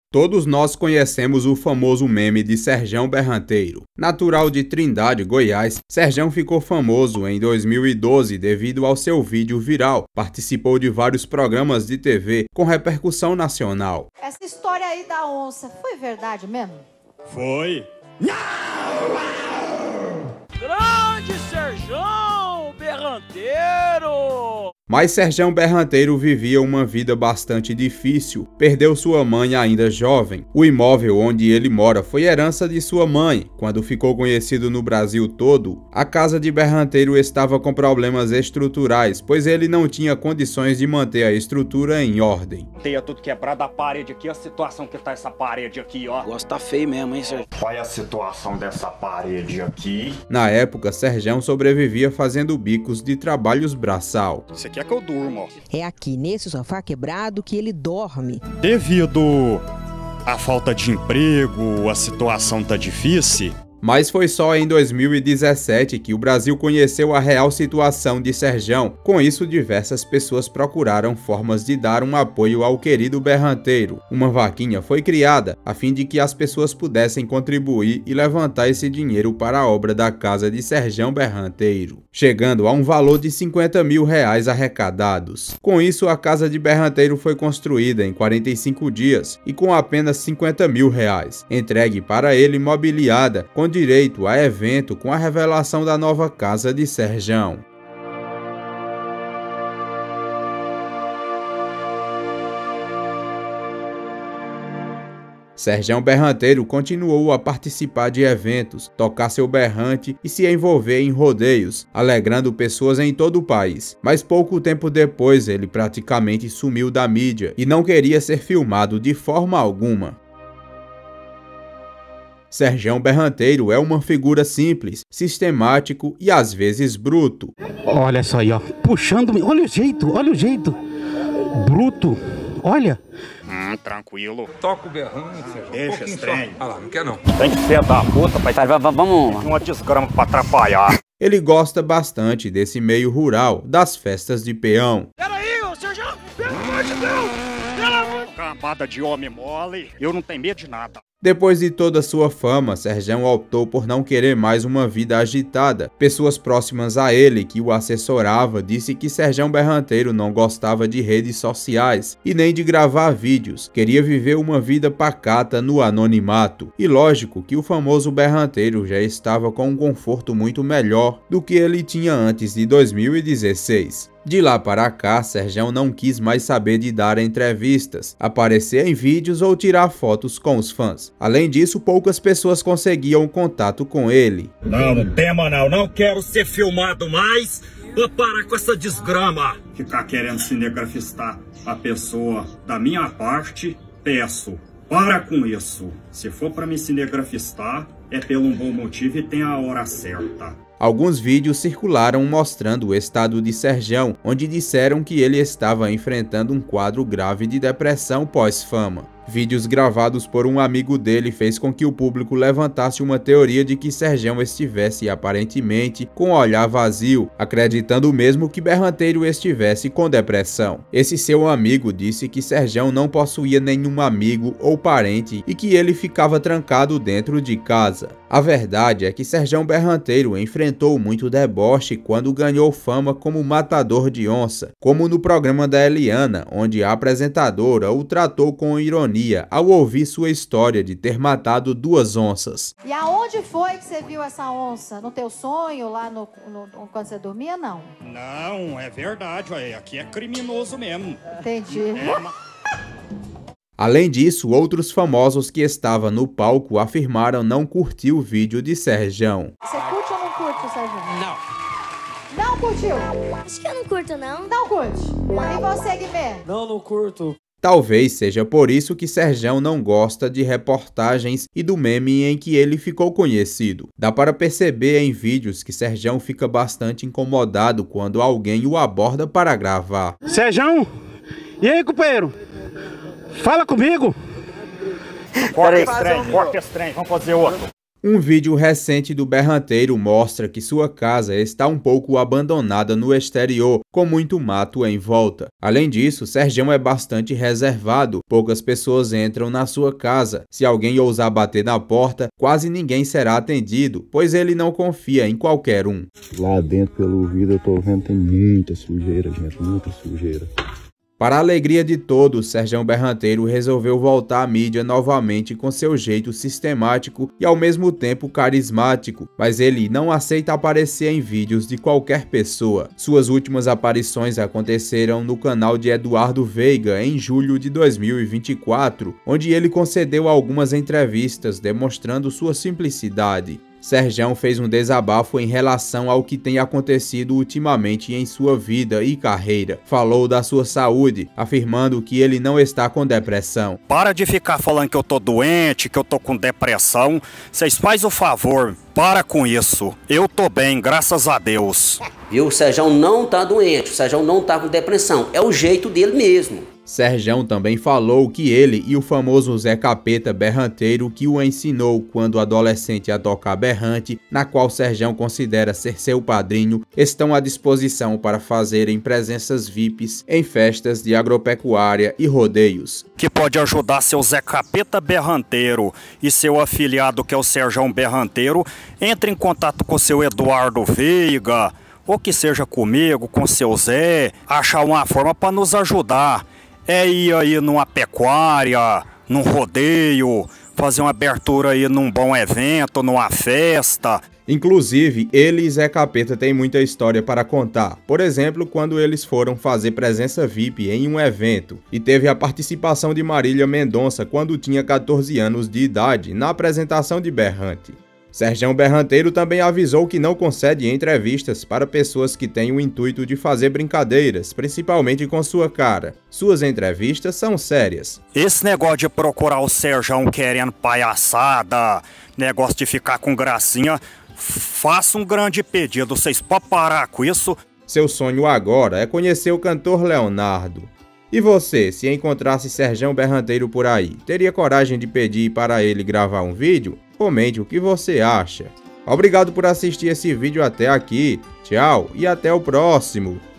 Todos nós conhecemos o famoso meme de Serjão Berranteiro. Natural de Trindade, Goiás, Serjão ficou famoso em 2012 devido ao seu vídeo viral. Participou de vários programas de TV com repercussão nacional. Essa história aí da onça, foi verdade mesmo? Foi. Grande Serjão Berranteiro! Mas Serjão Berranteiro vivia uma vida bastante difícil. Perdeu sua mãe ainda jovem. O imóvel onde ele mora foi herança de sua mãe. Quando ficou conhecido no Brasil todo, a casa de Berranteiro estava com problemas estruturais, pois ele não tinha condições de manter a estrutura em ordem. Teia tudo quebrado, a parede aqui, a situação que tá essa parede aqui, ó. O negócio tá feio mesmo, hein, Serjão? Olha a situação dessa parede aqui. Na época, Serjão sobrevivia fazendo bicos de trabalhos braçal. Isso aqui é que eu durmo, ó. É aqui, nesse sofá quebrado, que ele dorme. Devido à falta de emprego, a situação tá difícil. Mas foi só em 2017 que o Brasil conheceu a real situação de Serjão. Com isso, diversas pessoas procuraram formas de dar um apoio ao querido Berranteiro. Uma vaquinha foi criada a fim de que as pessoas pudessem contribuir e levantar esse dinheiro para a obra da casa de Serjão Berranteiro, chegando a um valor de R$50 mil arrecadados. Com isso, a casa de Berranteiro foi construída em 45 dias e com apenas R$50 mil, entregue para ele mobiliada, com direito a evento com a revelação da nova casa de Serjão. Serjão Berranteiro continuou a participar de eventos, tocar seu berrante e se envolver em rodeios, alegrando pessoas em todo o país. Mas pouco tempo depois ele praticamente sumiu da mídia e não queria ser filmado de forma alguma. Serjão Berranteiro é uma figura simples, sistemático e às vezes bruto. Olha só aí, ó, puxando-me, olha o jeito, bruto, olha. Tranquilo. Toca o berrante, Serjão. Deixa esse trem. Ah lá, não quer não. Tem que ser da puta, pai. Vamos. Uma desgrama pra atrapalhar. Ele gosta bastante desse meio rural, das festas de peão. Peraí, ô Serjão! Pelo amor de Deus! Pelo amor... Cambada de homem mole, eu não tenho medo de nada. Depois de toda sua fama, Serjão optou por não querer mais uma vida agitada. Pessoas próximas a ele, que o assessorava, disse que Serjão Berranteiro não gostava de redes sociais e nem de gravar vídeos. Queria viver uma vida pacata no anonimato. E lógico que o famoso Berranteiro já estava com um conforto muito melhor do que ele tinha antes de 2016. De lá para cá, Serjão não quis mais saber de dar entrevistas, aparecer em vídeos ou tirar fotos com os fãs. Além disso, poucas pessoas conseguiam contato com ele. Não tema não quero ser filmado mais. Vou parar com essa desgrama. Ficar querendo cinegrafistar a pessoa da minha parte, peço. Para com isso. Se for para me cinegrafistar, é pelo um bom motivo e tem a hora certa. Alguns vídeos circularam mostrando o estado de Serjão, onde disseram que ele estava enfrentando um quadro grave de depressão pós-fama. Vídeos gravados por um amigo dele fez com que o público levantasse uma teoria de que Serjão estivesse aparentemente com o olhar vazio, acreditando mesmo que Berranteiro estivesse com depressão. Esse seu amigo disse que Serjão não possuía nenhum amigo ou parente e que ele ficava trancado dentro de casa. A verdade é que Serjão Berranteiro enfrentou muito deboche quando ganhou fama como matador de onça, como no programa da Eliana, onde a apresentadora o tratou com ironia ao ouvir sua história de ter matado 2 onças. E aonde foi que você viu essa onça? No teu sonho, lá quando você dormia, não? Não, é verdade, aqui é criminoso mesmo. Entendi. Além disso, outros famosos que estavam no palco afirmaram não curtir o vídeo de Serjão. Você curte ou não curte, Serjão? Não. Não curtiu? Acho que eu não curto, não. Não curte? E você, Guimê? Não curto. Talvez seja por isso que Serjão não gosta de reportagens e do meme em que ele ficou conhecido. Dá para perceber em vídeos que Serjão fica bastante incomodado quando alguém o aborda para gravar. Serjão, e aí, companheiro? Fala comigo. Corta esse trem, vamos fazer outro. Um vídeo recente do berranteiro mostra que sua casa está um pouco abandonada no exterior, com muito mato em volta. Além disso, Serjão é bastante reservado, poucas pessoas entram na sua casa. Se alguém ousar bater na porta, quase ninguém será atendido, pois ele não confia em qualquer um. Lá dentro, pelo vidro, eu tô vendo, tem muita sujeira, gente, muita sujeira. Para a alegria de todos, Serjão Berranteiro resolveu voltar à mídia novamente com seu jeito sistemático e ao mesmo tempo carismático, mas ele não aceita aparecer em vídeos de qualquer pessoa. Suas últimas aparições aconteceram no canal de Eduardo Veiga em julho de 2024, onde ele concedeu algumas entrevistas demonstrando sua simplicidade. Serjão fez um desabafo em relação ao que tem acontecido ultimamente em sua vida e carreira. Falou da sua saúde, afirmando que ele não está com depressão. Para de ficar falando que eu tô doente, que eu tô com depressão. Vocês fazem o favor, para com isso. Eu tô bem, graças a Deus. Viu? O Serjão não tá doente, o Serjão não tá com depressão. É o jeito dele mesmo. Serjão também falou que ele e o famoso Zé Capeta berranteiro que o ensinou quando adolescente a tocar berrante, na qual Serjão considera ser seu padrinho, estão à disposição para fazerem presenças VIPs em festas de agropecuária e rodeios. Que pode ajudar seu Zé Capeta berranteiro e seu afiliado que é o Serjão berranteiro, entre em contato com seu Eduardo Veiga, ou que seja comigo, com seu Zé, achar uma forma para nos ajudar. É ir aí numa pecuária, num rodeio, fazer uma abertura aí num bom evento, numa festa. Inclusive, ele e Zé Capeta têm muita história para contar. Por exemplo, quando eles foram fazer presença VIP em um evento e teve a participação de Marília Mendonça quando tinha 14 anos de idade na apresentação de berrante. Serjão Berranteiro também avisou que não concede entrevistas para pessoas que têm o intuito de fazer brincadeiras, principalmente com sua cara. Suas entrevistas são sérias. Esse negócio de procurar o Serjão querendo palhaçada, negócio de ficar com gracinha, faça um grande pedido, vocês podem parar com isso. Seu sonho agora é conhecer o cantor Leonardo. E você, se encontrasse Serjão Berranteiro por aí, teria coragem de pedir para ele gravar um vídeo? Comente o que você acha. Obrigado por assistir esse vídeo até aqui. Tchau e até o próximo.